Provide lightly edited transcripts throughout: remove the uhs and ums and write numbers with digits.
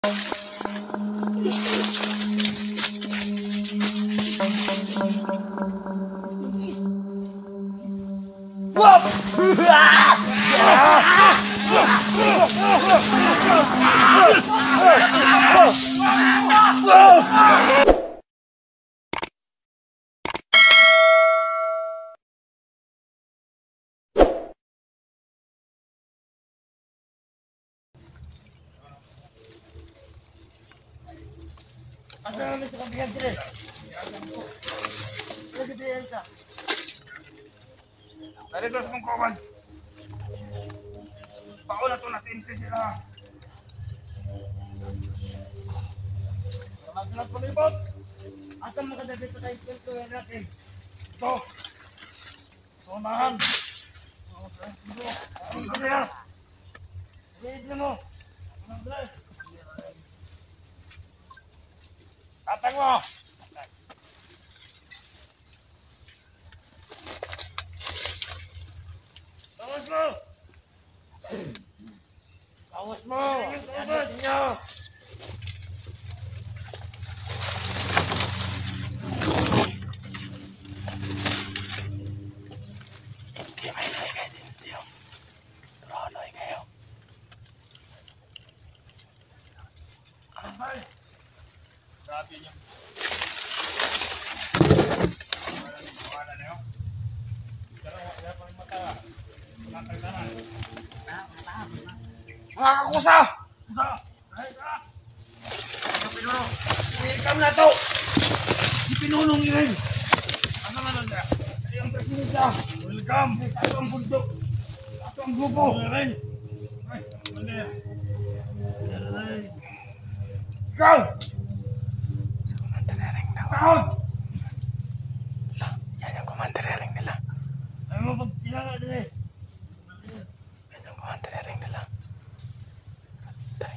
Asa namin sa kabihan dire? Lagi dire sa. Dari dos mong kawan. Paon na to natin sila. Salamat palibot. Asa makadagdag pa tayo kwento natin? Ito. Sonahan. Ano ya? Sige mo. Tatang mo. Awas mo. Awas mo. Ano niyo? Siya may kayo din siya. Tronoy kayo. Abay. Grabe niyo. Wala na yun. Pero wala pa rin mata. Matagdanan. Mga kakusa! Kusa! Kahit ka! Ang pinuno! Ikam na to! Si pinunong yun! Ano naman siya? Ay ang presidensya! Welcome! Ito ang bundok! Ito ang grupo! Ay! Mander! Ikaw! Sa kumandarering daw. Tahod! Yan yung kumandarering nila. Ay mo pag kailangan dire. Yan yung kumandarering nila. Tay.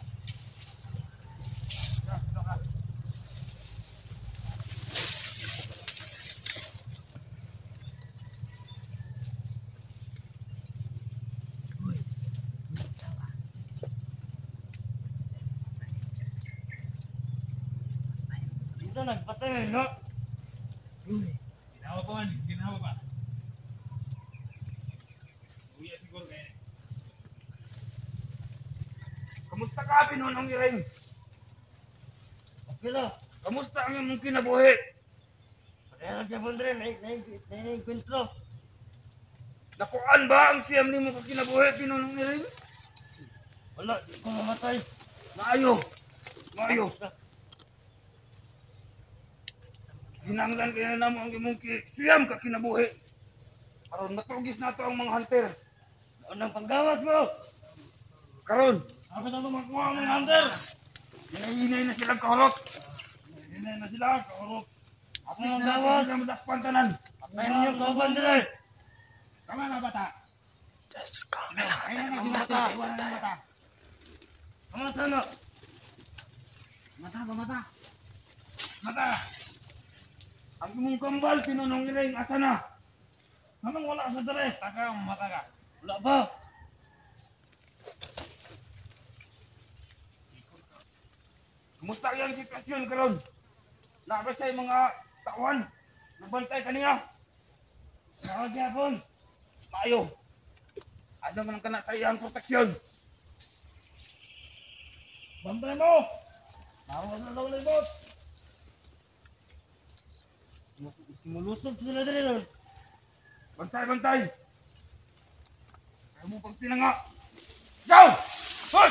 Dito nagpatay no. Ginawa pa man, ginawa pa. Uya siguro kayo. Kamusta ka, pinunong iring? Okay lang. Kamusta ang iyong kinabuhi? Kaya nagkabon dire na kwento. Nakuan ba ang siyam ni mo ka kinabuhi, pinunong iring? Wala, di ko mamatay. Maayo. Maayo. Hinanglan kaya na mo ang imong siyam ka kinabuhi. Karon matugis na to ang mga hunter. Unang panggawas mo. Karon, Ako na makuha ang mga hunter. hinahinay na silang kahulot. Hinahinay na sila, kahulot. Ako ang gawas. Sila madakpan tanan. Patayin niyo kauban dire. Tama na, bata. Diyos ko. Ayun na, mata. Iwanan na mata. Kamata no. Mata. Mata. Ang imong kambal, pinunong iring, asa na? Namang wala sa dere. Taka, mata ka. Wala ba? Kumusta yung sitwasyon karon? Nakabasay mga tawan. Nagbantay kaniya. Nakagyapon. Maayo. Ano man ang kana sa iyang proteksyon? Bantay mo. Tawas na daw libot. Simulusog sila dire ron. Bantay. Ayaw mo pag tinanga. Go! Hoy!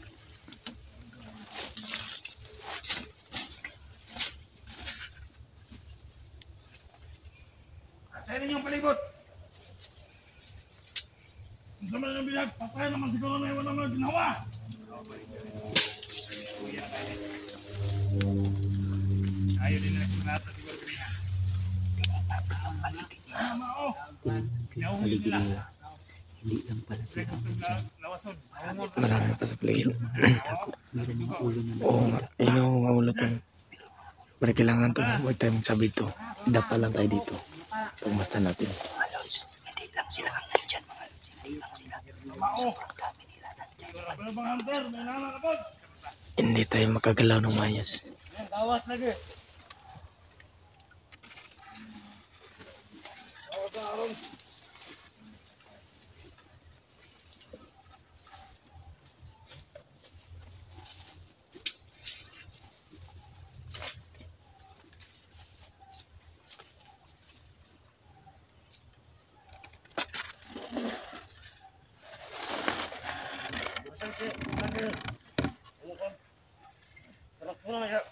Kaya ninyong palibot. Ang sama na ng binag, patay naman siguro na iwan naman ginawa. Ayaw din na kumulata siguro kanina. Tama o. Yahuhin nila. Hindi lang pala sila. Lawason. Marami pa sa play. Oo nga. Ayun yung mga ulo pang. Pero kailangan to. Huwag tayo magsabi to. Dapa lang tayo dito. Pagmastan natin. Halos. Hindi lang sila ang nandyan. Hindi lang sila. Tama o. Sobrang dami nila nandyan. Pero bang hunter, may nanakapag. Hindi tayo makagalaw ng mayas. Yan, gawas lagi. Terus pulang ya.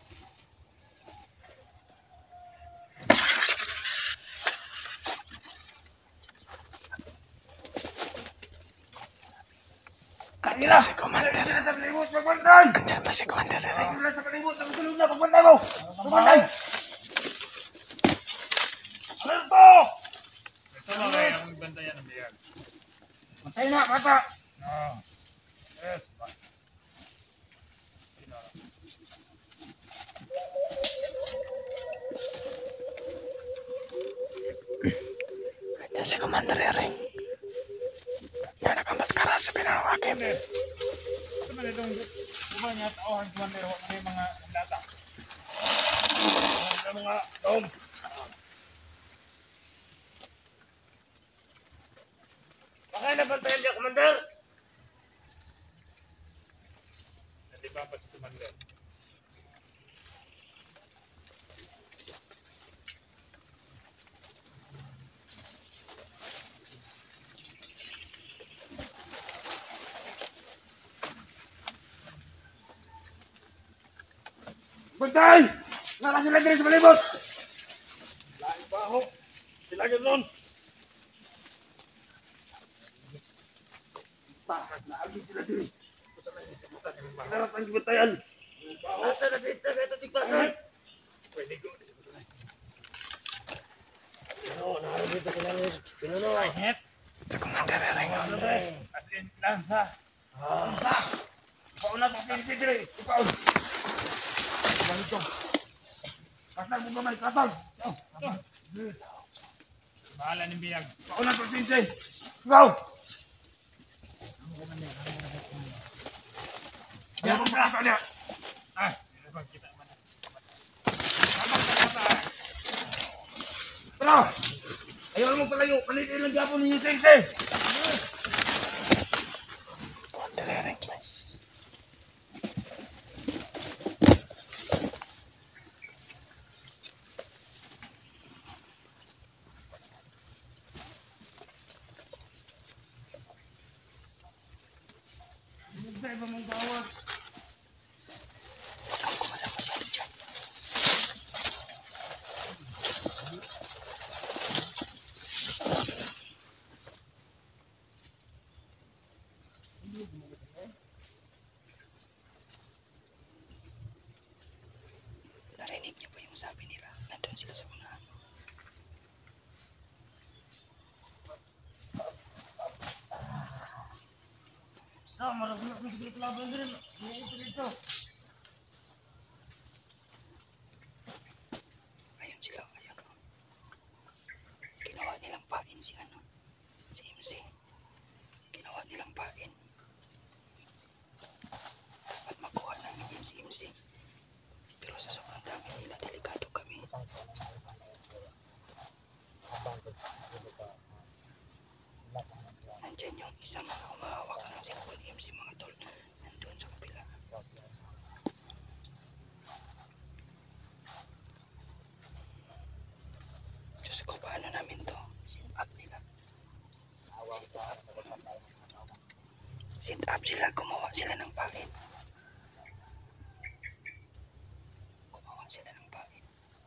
Andyan si Commander. Sila sa palimot, magbantay! Andyan ba si Commander Ring? Sila sa palimot, nagtulog na, magbantay mo! Magbantay! Alerto! Ito ba kaya ang bantayan ng biyag? Matay na, bata! Oo. Yes. Andyan si Commander Ring. Yan nakamaskara sa pinangawakim. Ito ba itong kumanya tauhan kumander mo may mga data? Mga dom! Bakit nabantayan niya, Commander? Hindi ba pa si kumander? Bantay! Nara sila din sa palimot! Lain pa ako. Sila yun nun. Bakit na agad sila din? Harap ang gibatayan! Asa na dito, ito tigpasan. Pwede ko. Pinuno. Het. Si Commander Ring. As in, lansa. Ipauna pa pinipigil! Ipaun! Ganito! Kasal mo gamay, kasal! Bahala ng biyag. Ipauna pa pinipigil! Ikaw! Yan mo pa niya! Ah, hindi ba kita man. Tara! Ayaw mo palayo! Palitin lang gapon ninyo sensei! Commander Ring. Hindi ba mong bawat? Ang kumalang masyado dyan. Narinig niyo ba yung sabi nila? Nandun sila sa unahan. Maragulak na siguro kalaban din. Ito dito. Ayun sila, ayun. Ginawa nilang pain si si MC. Ginawa nilang pain. Dapat makuha namin yun si MC. Pero sa sobrang dami nila, delikado kami. Nandyan yung isang mga umahawak ng cellphone MC mga tol. Nandun sa kapila. Diyos ko, paano namin to? Sit up nila. Sit up sila, gumawa sila ng pain. Gumawa sila ng pain.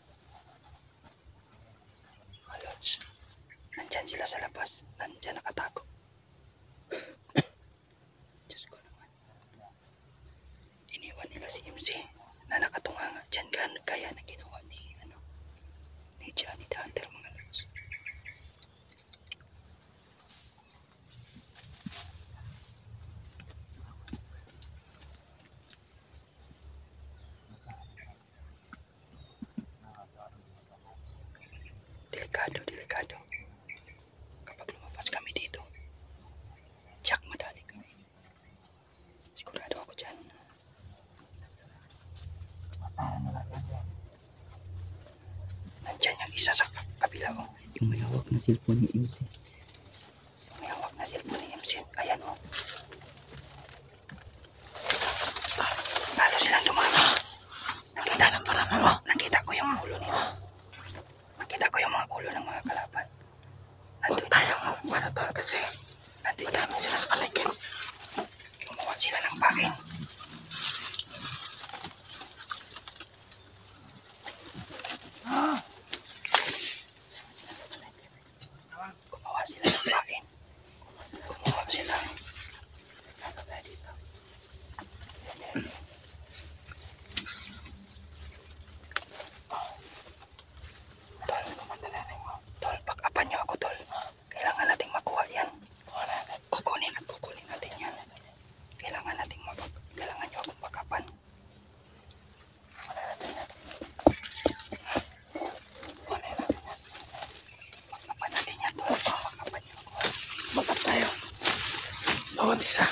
Alots, nandyan sila sa labas. Nandyan nakatago. Diyos ko naman. Iniwan nila si MC na nakatunganga dyan kaya na ginawa ni Johnny the Hunter mga lods. Nandiyan yung isa sa kabila oh. Yung may hawak na cellphone ni MC. Yung may hawak na cellphone ni MC. Ayan oh. Lalo silang dumami. Nakita ng parang oh. Nakita ko yung ulo nila. Nakita ko yung mga ulo ng mga kalaban. Nandun tayo mga tol kasi nandun namin sila sa paligid. Gumawa sila ng pangin. Gumawa sila ng pangin. Gumawa sila. Ano tayo dito? Tol, kumandalanin mo. Tol, pag-apan niyo ako, tol. Kailangan nating makuha yan. Kukunin natin yan. Kailangan niyo akong pag-apan. Pag-apan natin yan, tol. Pag-apan niyo ako. Pag-apan tayo. Bawat isa.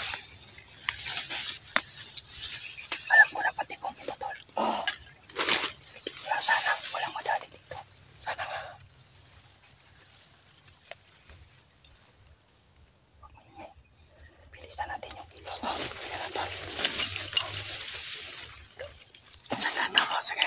Alam ko na pati kong ito, tol. Kaya sana walang madali dito. Sana nga. Bilisan natin yung kilos. Bilisan natin. Sige, tama. Sige.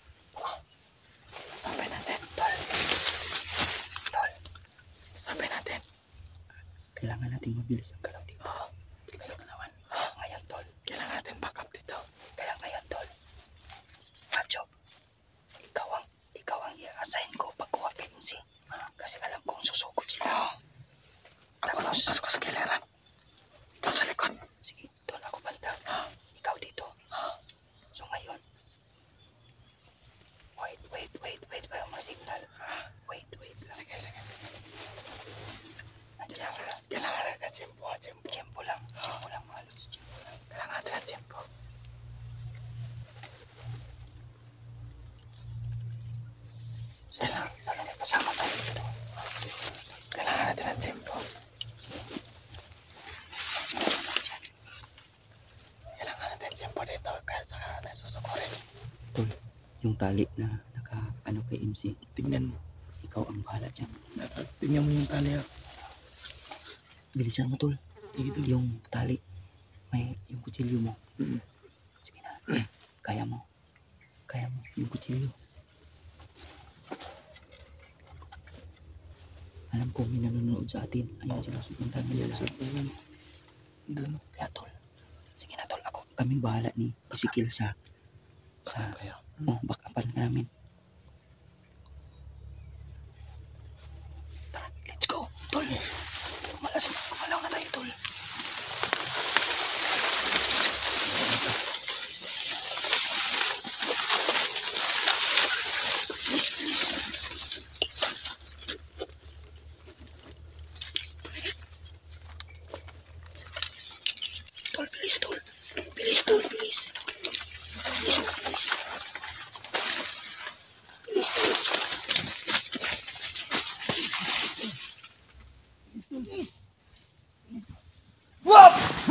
Sabi natin, tol. Tol. Sabi natin. Kailangan natin mabilis ang galaw dito. Bilis ang galawan. Ngayon, tol. Kailangan natin back up dito. Kaya ngayon, tol. Macho, ikaw ang i-assign ko pagkuha kay MC. Kasi alam kong susugod sila. Tapos ko sa kiliran. Ikaw sa likod. Sige, doon ako banda. Ikaw dito. So ngayon, wait. Ayaw mga signal. Wait lang. Sige. Nandiyan sila. Kailangan natin tiyempo. Tiyempo lang mga lods. Tiyempo lang. Kailangan natin tiyempo. Sana may kasama tayo dito. Kailangan natin ang tiyempo. Kailangan natin tiyempo dito kahit saka nasusukurin. Tol, yung tali na naka-ano kay MC. Tingnan mo. Ikaw ang bahala dyan. Tingnan mo yung tali ha. Bilisan mo, tol. Dito yung tali. May yung kutsilyo mo. Sige na. Kaya mo yung kutsilyo. Alam ko may nanonood sa atin. Ayan sila supuntan nila. Doon. Kaya tol. Sige na tol. Kaming bahala ni Ezekiel sa backupan ka namin. Tara, let's go. Tol. Kumalaw na tayo tol. Please. Bilis. Wop!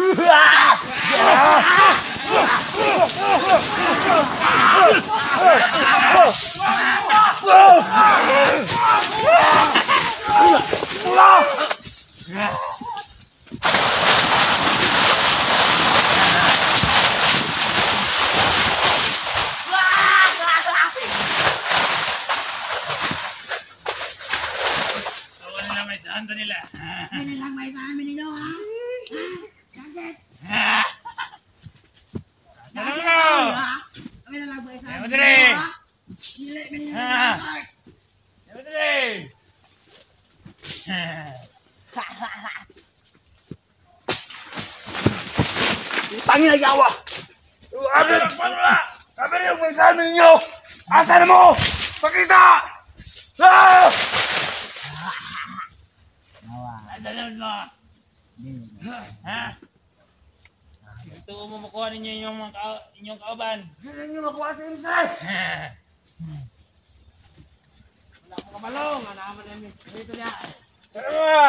Nila. May lang may sa amin ninyo, ha? Sakit. May lang may sa amin ninyo, ha? Dili, may lang Tangin na yawa! Sabi na yung may sabi ninyo! Asa na mo! Pakita! Ah! Adalan mo! Ha? Gusto mo makuha ninyo inyong kauban? Hindi ninyo makuha sa insay! Wala ko kabalong, naman namin. Dito niya. Tara!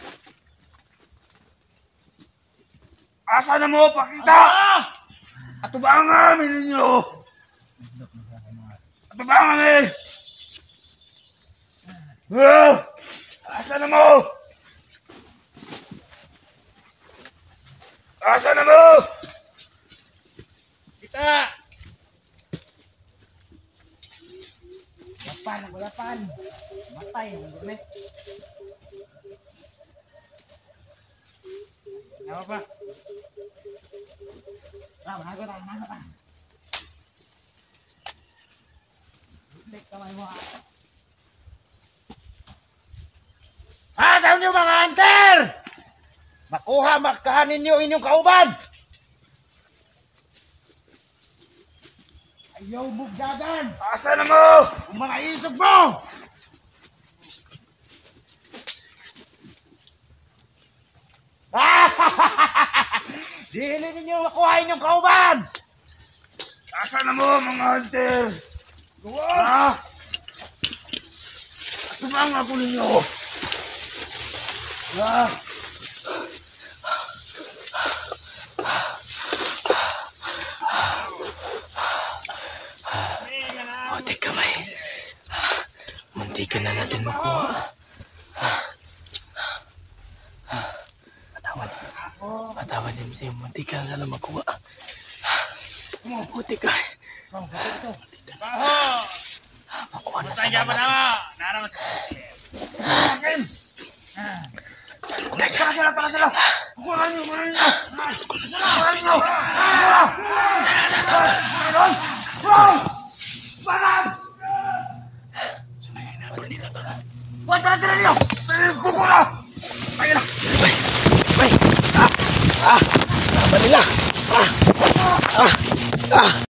Asa na mo! Pakita! Ato Atubangan ninyo! Atubangan eh! Asa na mo? Asa na mo? Kita! Walapan. Matay. Gumit. Apa pa? Mago pa. Dek kamay mo. Asan niyo mga hunter? Makuha makahan ninyo inyong kauban. Ayaw bugdagan. Asa na mo? Ang mga isog mo. Dili ninyo makuha inyong kauban. Asa na mo mga hunter? Ha? Atubangan ko ninyo! Muntik kamay. Muntikan na natin makuha. Patawan din siya. Muntikan sana makuha. Muntik ka. Makuha na sana Tanya pa natin. na! Nara mas... Tara sila! Kukuha niyo! Buat tara sila niyo! Kukuha! Ayun na! Laban nila.